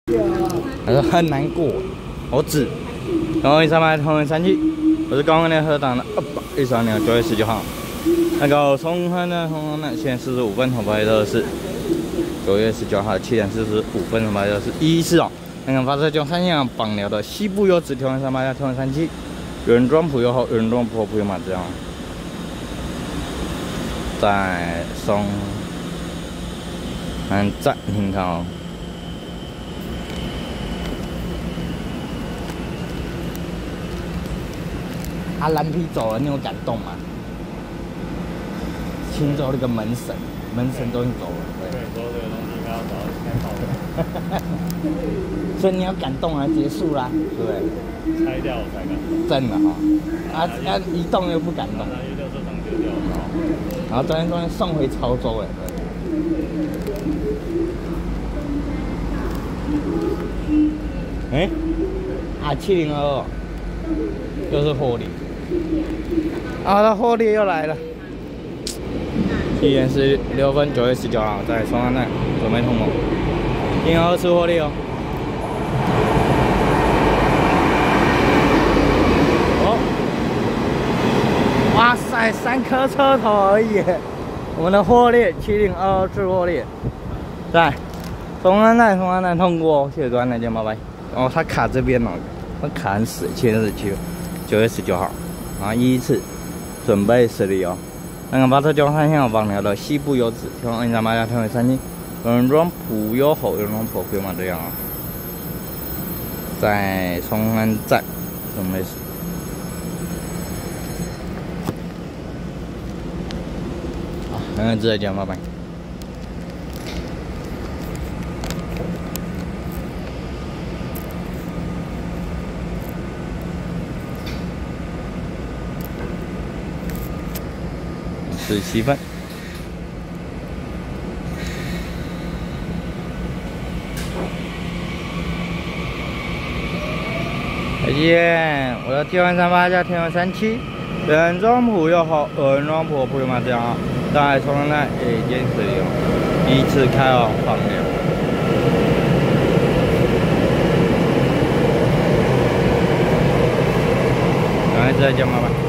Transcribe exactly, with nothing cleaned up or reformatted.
他说很难过，我指。然后一三八同仁三七，我是刚刚那河档的二八一三年九月十九号。那个松山的红红呢，现在四十五分，红白的是九月十九号七点四十五分，红白的是一四哦。那个发射就三线绑了的西部优质调温三八加调温三七，原装普优后原装普普优嘛这样。在松安站，你看哦。 啊，蓝皮走了，你有感动吗？青州那个门神，门神终于走了。对，说这个东西应该要找到开炮的。所以你要感动啊，结束啦，对不对？拆掉我才感动。真的哈、哦，啊啊，一动又不感动。那就这张丢掉了。然后昨天昨天送回潮州哎。哎，啊七零二二，又是获利。 啊，它获利又来了。七点十六分，九月十九号在双安站准备通过，今天二次获利哦。哦，哇塞，三颗车头而已。我们的获利七零二二次获利，在双安站双安站通过，谢谢各位，再见，拜拜。哦，它卡这边哦，它卡很死，七点十七，九月十九号。 啊，依次准备实力哦。那个巴特交三线网聊的西部优质，调按三八加调为三七，原装普优后原装普优嘛这样啊。在松安站准备实。好，那个再见，拜拜。 十七分，再见！我的天文三八加天文三七，原装普又好，原装普普嘛这样啊。在从那已经使用，依次开哦，放流。赶快再见，拜拜。